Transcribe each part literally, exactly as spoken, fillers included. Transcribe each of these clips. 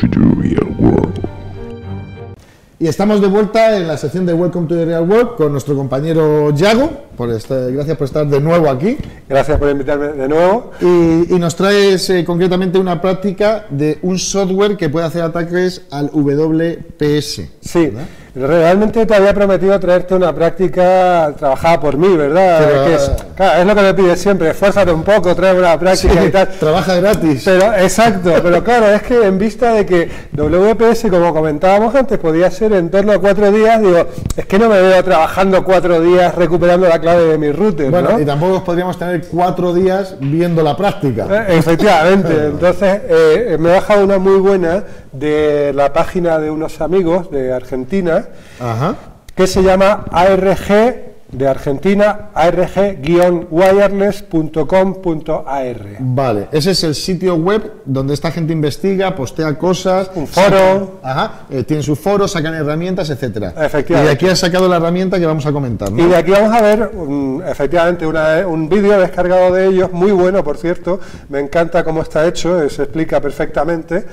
to the real world. Y estamos de vuelta en la sección de Welcome to the Real World con nuestro compañero Yago. Por estar, gracias por estar de nuevo aquí. Gracias por invitarme de nuevo. Y, y nos traes eh, concretamente una práctica de un software que puede hacer ataques al W P S. Sí, ¿verdad? Realmente te había prometido traerte una práctica trabajada por mí, ¿verdad? Pero, que es, claro, es lo que me pides siempre, esfuérzate un poco, trae una práctica Sí, y tal. trabaja gratis. Pero, exacto, pero claro, es que en vista de que W P S, como comentábamos antes, podía ser en torno a cuatro días, digo, es que no me veo trabajando cuatro días recuperando la clave de mi router, Bueno, ¿no? y tampoco podríamos tener cuatro días viendo la práctica. Eh, Efectivamente, entonces eh, me he bajado una muy buena de la página de unos amigos de Argentina, Ajá. que se llama A R G de Argentina, A R G guion wireless punto com punto A R. Vale, ese es el sitio web donde esta gente investiga, postea cosas, Un foro. saca, ajá, eh, tienen su foro, sacan herramientas, etcétera. Efectivamente. Y de aquí has sacado la herramienta que vamos a comentar, ¿no? Y de aquí vamos a ver, um, efectivamente, una, un vídeo descargado de ellos, muy bueno, por cierto, me encanta cómo está hecho, eh, se explica perfectamente,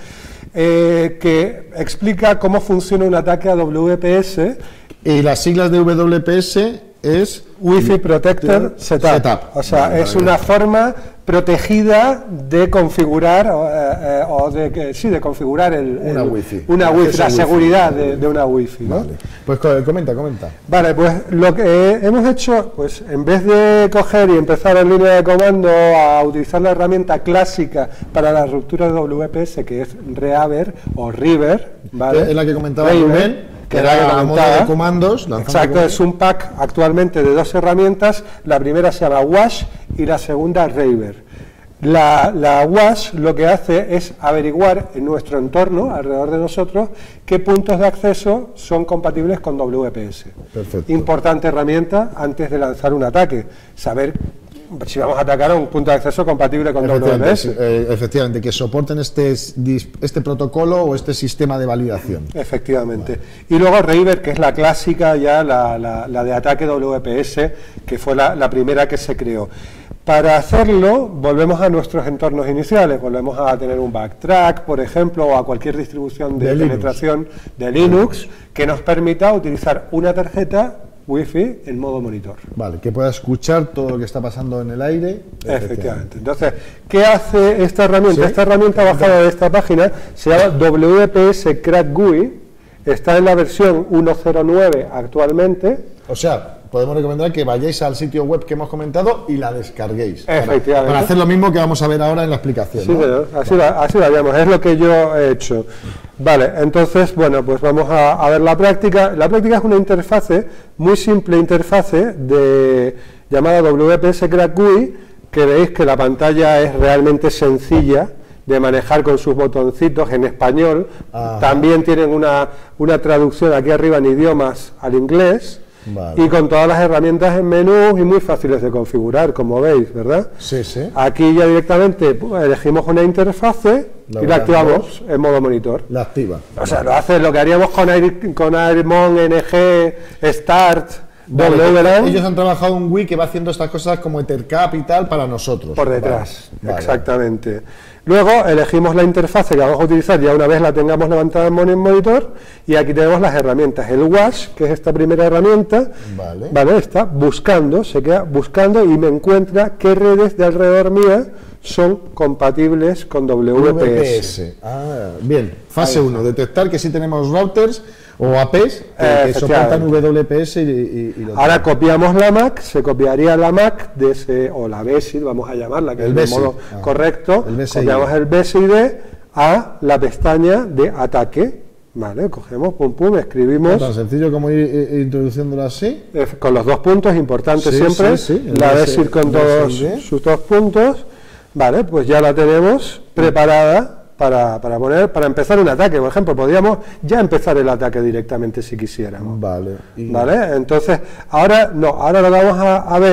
eh, que explica cómo funciona un ataque a W P S. Y las siglas de W P S es Wi-Fi Protector Setup. Setup. O sea, Vale, es vale. una forma protegida de configurar, o, eh, eh, o de que sí, de configurar el, Una el- Wi-Fi. una Acceso Wi-Fi, a la Wi-Fi. seguridad de, de una Wi-Fi, ¿no? Vale. Pues co- comenta, comenta. Vale, pues lo que hemos hecho, pues en vez de coger y empezar en línea de comando a utilizar la herramienta clásica para la ruptura de W P S, que es Reaver o River, ¿vale? Es la que comentaba River, Rubén, que era era la que a modo comentaba. de comandos. lanzando Exacto, comandos. es un pack actualmente de dos herramientas, la primera se llama Wash y la segunda River. La, la Wash lo que hace es averiguar en nuestro entorno, alrededor de nosotros, qué puntos de acceso son compatibles con W P S. Perfecto. Importante herramienta antes de lanzar un ataque, saber si vamos a atacar a un punto de acceso compatible con W P Efectivamente, S. eh, efectivamente, que soporten este, dis- este protocolo o este sistema de validación. Efectivamente. Y luego River, que es la clásica ya, la, la- la de ataque W P S, que fue la, la primera que se creó. Para hacerlo, volvemos a nuestros entornos iniciales, volvemos a tener un backtrack, por ejemplo, o a cualquier distribución de, De Linux. penetración de Linux que nos permita utilizar una tarjeta Wi-Fi en modo monitor. Vale, que pueda escuchar todo lo que está pasando en el aire. Efectivamente. Entonces, ¿qué hace esta herramienta? Sí. Esta herramienta bajada de esta página se llama W P S Crack G U I, está en la versión uno punto cero nueve actualmente. O sea, podemos recomendar que vayáis al sitio web que hemos comentado y la descarguéis. Para- Efectivamente. Para, hacer lo mismo que vamos a ver ahora en la explicación. Sí, ¿no? señor, así, la, así la llamo, es lo que yo he hecho. Vale, entonces, bueno, pues vamos a, a ver la práctica. La práctica es una interfase, muy simple interfase, de, llamada W P S Crack G U I, que veis que la pantalla es realmente sencilla de manejar con sus botoncitos en español. Ajá. También tienen una, una traducción aquí arriba en idiomas al inglés. Vale. Y con todas las herramientas en menú y muy fáciles de configurar, como veis, ¿verdad? Sí, sí. Aquí ya directamente pues, elegimos una interfase La y la verdad, activamos en modo monitor. La activa. O sea, lo hace lo que haríamos con, Air, con Airmon, N G, Start, Vale, W LAN, ellos han trabajado un Wii que va haciendo estas cosas como Ethercap y tal para nosotros. por detrás. Vale, vale. Exactamente. Luego elegimos la interfase que vamos a utilizar ya una vez la tengamos levantada en mon- monitor, y aquí tenemos las herramientas. El Wash, que es esta primera herramienta, Vale. está buscando, se queda buscando y me encuentra qué redes de alrededor mía son compatibles con W P S. Ah, bien. Fase Ahí uno, detectar que sí tenemos routers o A Ps que, Eh, que soportan efectivamente. W P S y, y- y lo Ahora copiamos la M A C, se copiaría la M A C de ese, o la B S I D, vamos a llamarla, que El es B el S I D, modo ah, correcto, el B S I D. copiamos el B S I D a la pestaña de ataque, ¿vale? Cogemos, pum, pum, escribimos tan sencillo como ir, ir introduciéndolo así. eh, con los dos puntos, importante Sí, siempre, sí, sí, el la B B S- S I D con B S I todos D. sus dos puntos, ¿vale? Pues ya la tenemos preparada para, para poner, para empezar un ataque, por ejemplo, podríamos ya empezar el ataque directamente si quisiéramos. Vale. Y- ¿Vale? Entonces, ahora no, ahora lo que vamos a, a ver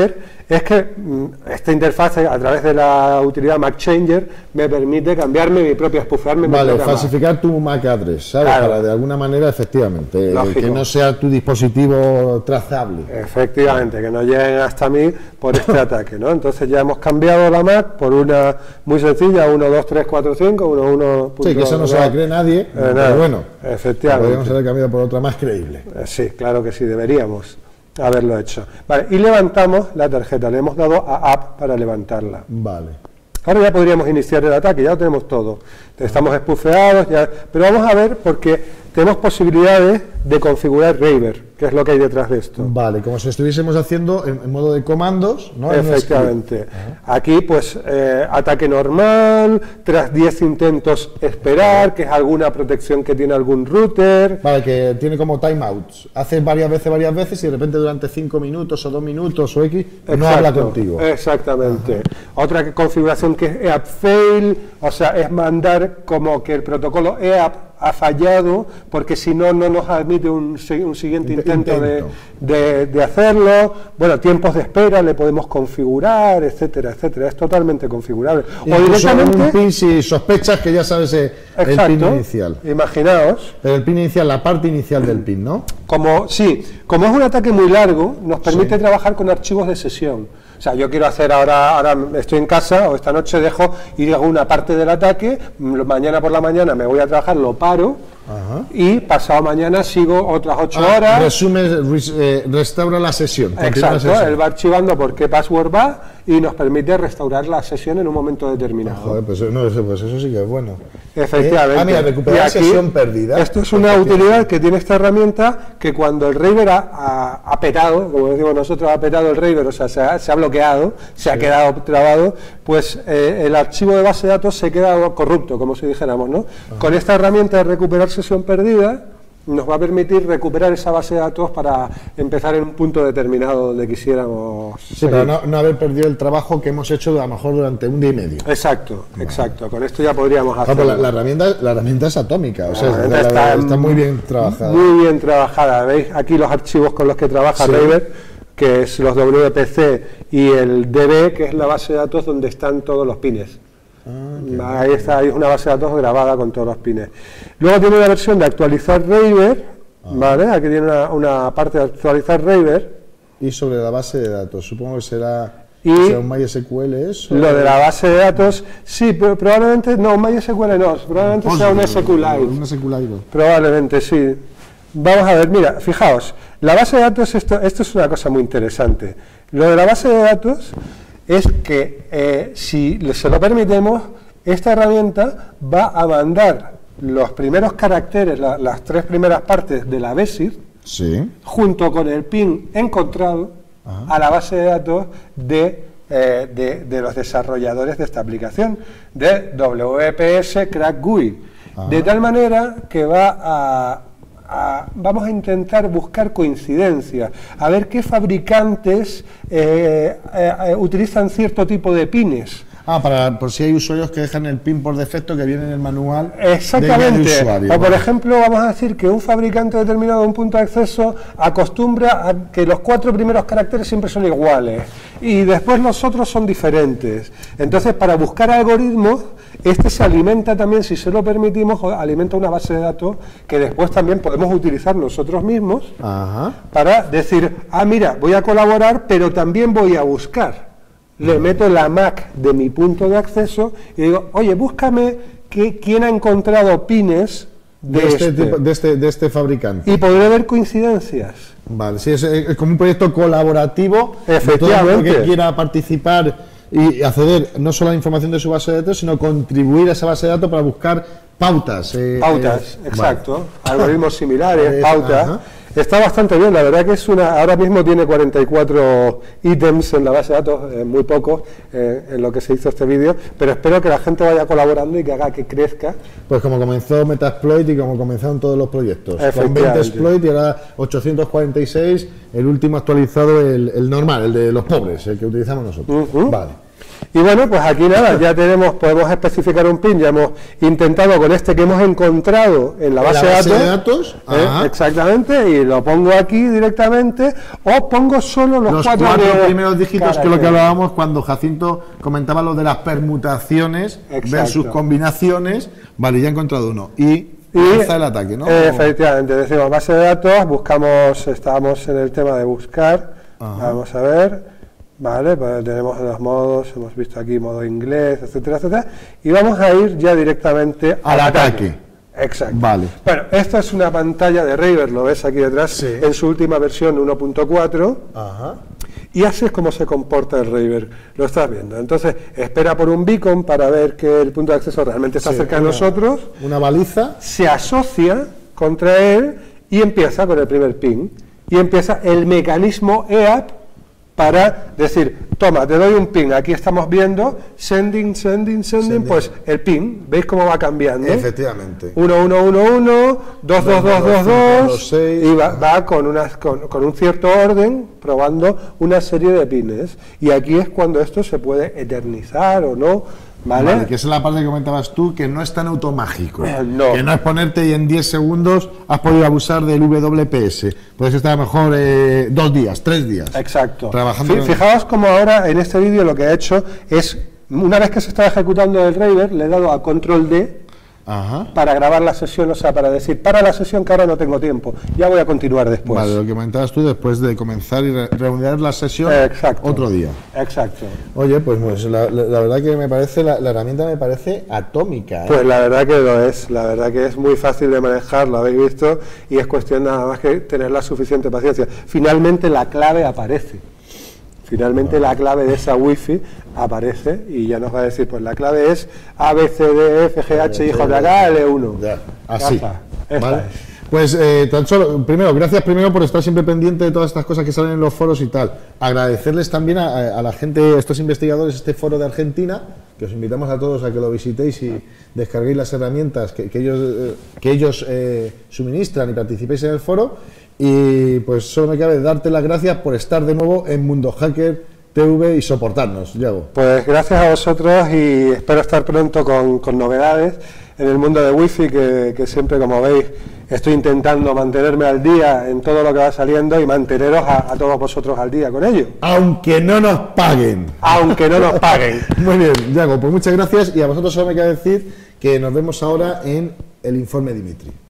es que mm, esta interfaz a través de la utilidad MacChanger me permite cambiarme mi propia, espufearme Vale, mi propia falsificar Mac. tu MAC address, ¿sabes? Claro. Para de alguna manera, efectivamente, Lógico. que no sea tu dispositivo trazable. Efectivamente, que no lleguen hasta mí por este ataque, ¿no? Entonces ya hemos cambiado la Mac por una muy sencilla, uno, dos, tres, cuatro, cinco, uno, uno. Sí, que eso no se la cree nadie, Eh, pero nada, bueno, efectivamente. podríamos haber cambiado por otra más creíble. Eh, Sí, claro que sí, deberíamos haberlo hecho. Vale, y levantamos la tarjeta, le hemos dado a App para levantarla. Vale. Ahora ya podríamos iniciar el ataque, ya lo tenemos todo. Estamos espufeados, ya, pero vamos a ver porque tenemos posibilidades de configurar Raver, que es lo que hay detrás de esto. Vale, como si estuviésemos haciendo en, en modo de comandos, ¿no? En un Efectivamente. script. Aquí, pues, eh, ataque normal, tras diez intentos esperar, que es alguna protección que tiene algún router. Vale, que tiene como timeouts. Hace varias veces, varias veces y de repente durante cinco minutos o dos minutos o X no Exacto, habla contigo. Exactamente. Ajá. Otra que- configuración que es E A P fail, o sea, es mandar como que el protocolo E A P ha fallado, porque si no, no nos admite un, si- un siguiente intento, Intento. De, de- de hacerlo. Bueno, tiempos de espera le podemos configurar, etcétera, etcétera. Es totalmente configurable. O Incluso un directamente. pin si sospechas que ya sabes eh, el Exacto, pin inicial. imaginaos. Pero el pin inicial, la parte inicial del pin, ¿no? Como, sí, como es un ataque muy largo, nos permite sí. trabajar con archivos de sesión. O sea, yo quiero hacer ahora, ahora estoy en casa o esta noche dejo y hago una parte del ataque, mañana por la mañana me voy a trabajar, lo paro. Ajá. Y pasado mañana sigo otras ocho ah, horas. Resume, res, eh, restaura la sesión. Exacto, la sesión. él va archivando por qué password va y nos permite restaurar la sesión en un momento determinado. Joder, pues, no, pues eso sí que es bueno. Efectivamente. Eh, ah, mira, recuperar la sesión perdida. Esto es una utilidad que tiene esta herramienta, que cuando el Raver ha, ha, ha petado, como decimos nosotros, ha petado el Raver, o sea, se ha, se ha bloqueado, se sí. ha quedado trabado, pues eh, el archivo de base de datos se queda corrupto, como si dijéramos, ¿no? Ajá. Con esta herramienta de recuperar sesión perdida, nos va a permitir recuperar esa base de datos para empezar en un punto determinado donde quisiéramos. Sí, seguir. Pero no, no haber perdido el trabajo que hemos hecho a lo mejor durante un día y medio. Exacto, vale. exacto. Con esto ya podríamos hacer. No, la, la, herramienta, la herramienta es atómica, o sea, la la, está, está muy bien trabajada. Muy bien trabajada. ¿Veis aquí los archivos con los que trabaja sí. Raver, que es los W P C y el D B, que es la base de datos donde están todos los pines. Ah, ahí está, ahí es una base de datos grabada con todos los pines. Luego tiene una versión de actualizar Raver, ah. ¿vale? Aquí tiene una, una parte de actualizar Raver. Y sobre la base de datos, supongo que será, y será un MySQL eso. Lo de la base de datos, sí, pero probablemente, no, un MySQL no, probablemente sea un SQLite. Un SQLite. Probablemente, sí. Vamos a ver, mira, fijaos, la base de datos, esto, esto es una cosa muy interesante. Lo de la base de datos es que eh, si se lo permitemos, esta herramienta va a mandar los primeros caracteres, la, las tres primeras partes de la BESID, sí. junto con el pin encontrado, ajá. a la base de datos de, eh, de, de los desarrolladores de esta aplicación, de W P S Crack G U I, ajá. de tal manera que va a... A, vamos a intentar buscar coincidencias, a ver qué fabricantes eh, eh, utilizan cierto tipo de pines. Ah, para por si hay usuarios que dejan el pin por defecto que viene en el manual. Exactamente. De usuario, o por ¿vale? ejemplo, vamos a decir que un fabricante determinado de un punto de acceso acostumbra a que los cuatro primeros caracteres siempre son iguales y después los otros son diferentes. Entonces, para buscar algoritmos, este se alimenta también, si se lo permitimos, alimenta una base de datos que después también podemos utilizar nosotros mismos. Ajá. Para decir, ah, mira, voy a colaborar, pero también voy a buscar. Le meto la Mac de mi punto de acceso y digo, oye, búscame que, quién ha encontrado pines de, de, este este. Tipo, de, este, de este fabricante. Y podré ver coincidencias. Vale, sí, es, es como un proyecto colaborativo. Efectivamente. De todo el que quiera participar y acceder no solo a la información de su base de datos, sino contribuir a esa base de datos para buscar pautas. Eh, pautas, eh, exacto. Vale. Algoritmos similares, Es, pautas. Ajá. Está bastante bien, la verdad que es una, ahora mismo tiene cuarenta y cuatro ítems en la base de datos, eh, muy pocos eh, en lo que se hizo este vídeo, pero espero que la gente vaya colaborando y que haga que crezca. Pues como comenzó Metasploit y como comenzaron todos los proyectos, con veinte exploit y ahora ochocientos cuarenta y seis, el último actualizado, el, el normal, el de los pobres, el que utilizamos nosotros. Uh-huh. Vale. Y bueno, pues aquí nada, ya tenemos, podemos especificar un pin, ya hemos intentado con este que hemos encontrado en la base, ¿En la base de de datos? ¿eh? Ajá. Exactamente, y lo pongo aquí directamente, o pongo solo los, Los cuatro, cuatro de- primeros dígitos, que es lo que caracteres. hablábamos cuando Jacinto comentaba lo de las permutaciones Exacto. versus combinaciones. Vale, ya he encontrado uno. Y, Y empieza el ataque, ¿no? eh, efectivamente, decimos base de datos, buscamos, estábamos en el tema de buscar, Ajá. vamos a ver. Vale, pues tenemos los modos, hemos visto aquí modo inglés, etcétera, etcétera, y vamos a ir ya directamente Al ataque. Exacto. Vale. Bueno, esta es una pantalla de Raver, lo ves aquí detrás, Sí. en su última versión uno punto cuatro, Ajá. y así es como se comporta el Raver, lo estás viendo. Entonces, espera por un beacon para ver que el punto de acceso realmente está Sí, cerca de una- nosotros, Una baliza. se asocia contra él y empieza con el primer ping, y empieza el mecanismo E A P para decir, toma, te doy un ping, aquí estamos viendo, sending, sending, sending, Sending. pues el ping, ¿veis cómo va cambiando? Efectivamente. uno uno uno uno, dos dos dos dos dos, dos, seis, y va, va con, unas, con, con un cierto orden, probando una serie de pines. Y aquí es cuando esto se puede eternizar o no, ¿vale? Vale, que esa es la parte que comentabas tú, que no es tan automágico. Eh, no. Que no es ponerte y en diez segundos has podido abusar del W P S. Puedes estar a lo mejor eh, dos días, tres días. Exacto. Trabajando Fi- en- Fijaos como ahora en este vídeo lo que he hecho es, una vez que se está ejecutando el Raver, le he dado a control D Ajá. para grabar la sesión, o sea, para decir, para la sesión que ahora no tengo tiempo, ya voy a continuar después. Vale, lo que comentabas tú después de comenzar y re- reunir la sesión Exacto. otro día. Exacto. Oye, pues, pues la, la- la verdad que me parece, la, la herramienta me parece atómica. ¿eh? Pues la verdad que lo es, la verdad que es muy fácil de manejar, lo habéis visto, y es cuestión nada más que tener la suficiente paciencia. Finalmente la clave aparece. Finalmente la clave de esa wifi aparece y ya nos va a decir, pues la clave es A, B, C, D, F, G, H, I, J, K, L, uno. Ya, así. está, esta ¿vale? es. Pues eh, tan solo, primero, gracias primero por estar siempre pendiente de todas estas cosas que salen en los foros y tal. Agradecerles también a, a la gente, a estos investigadores, este foro de Argentina, que os invitamos a todos a que lo visitéis y descarguéis las herramientas que, que ellos, eh, que ellos eh, suministran y participéis en el foro. Y pues solo me cabe darte las gracias por estar de nuevo en Mundo Hacker T V y soportarnos, Yago. Pues gracias a vosotros y espero estar pronto con, con novedades en el mundo de wifi, que, que siempre, como veis, estoy intentando mantenerme al día en todo lo que va saliendo y manteneros a, a todos vosotros al día con ello, Aunque no nos paguen. aunque no nos paguen. Muy bien, Yago, pues muchas gracias y a vosotros solo me queda decir que nos vemos ahora en el informe Dimitri.